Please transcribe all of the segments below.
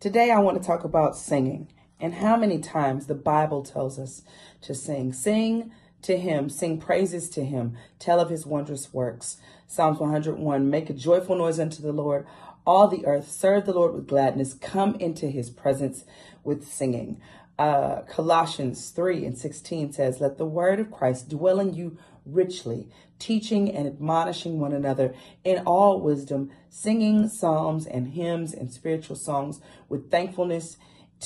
Today I want to talk about singing and how many times the Bible tells us to sing. Sing to him, sing praises to him, tell of his wondrous works. Psalms 101, make a joyful noise unto the Lord, all the earth, serve the Lord with gladness, come into his presence with singing. Colossians 3:16 says, let the word of Christ dwell in you richly, teaching and admonishing one another in all wisdom, singing psalms and hymns and spiritual songs with thankfulness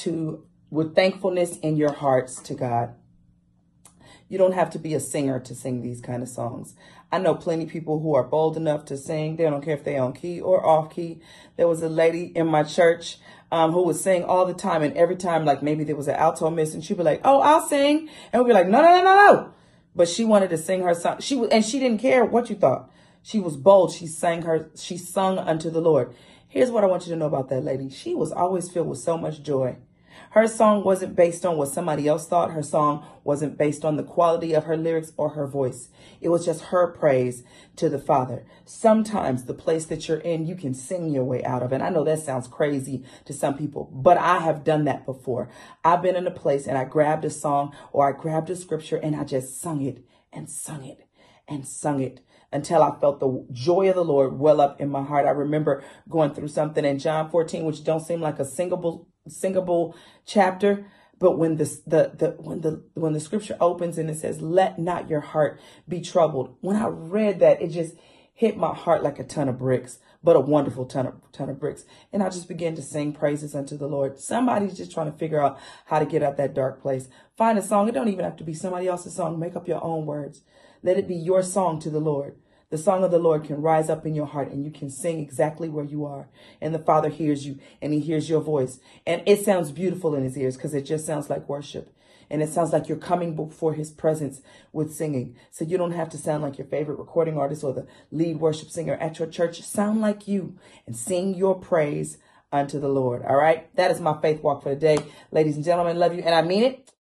in your hearts to God. You don't have to be a singer to sing these kind of songs. I know plenty of people who are bold enough to sing. They don't care if they're on key or off key. There was a lady in my church who would sing all the time. And every time, like maybe there was an alto miss and she'd be like, oh, I'll sing. And we'd be like, no. But she wanted to sing her song. And she didn't care what you thought. She was bold. She sung unto the Lord. Here's what I want you to know about that lady. She was always filled with so much joy. Her song wasn't based on what somebody else thought. Her song wasn't based on the quality of her lyrics or her voice. It was just her praise to the Father. Sometimes the place that you're in, you can sing your way out of it. I know that sounds crazy to some people, but I have done that before. I've been in a place and I grabbed a song or I grabbed a scripture and I just sung it and sung it and sung it until I felt the joy of the Lord well up in my heart. I remember going through something in John 14, which don't seem like a singable chapter, but when the scripture opens and it says, let not your heart be troubled. When I read that, it just hit my heart like a ton of bricks, but a wonderful ton of bricks. And I just began to sing praises unto the Lord. Somebody's just trying to figure out how to get out that dark place. Find a song. It don't even have to be somebody else's song. Make up your own words. Let it be your song to the Lord. The song of the Lord can rise up in your heart and you can sing exactly where you are. And the Father hears you and he hears your voice. And it sounds beautiful in his ears because it just sounds like worship. And it sounds like you're coming before his presence with singing. So you don't have to sound like your favorite recording artist or the lead worship singer at your church. Sound like you and sing your praise unto the Lord. All right. That is my faith walk for the day. Ladies and gentlemen, love you. And I mean it.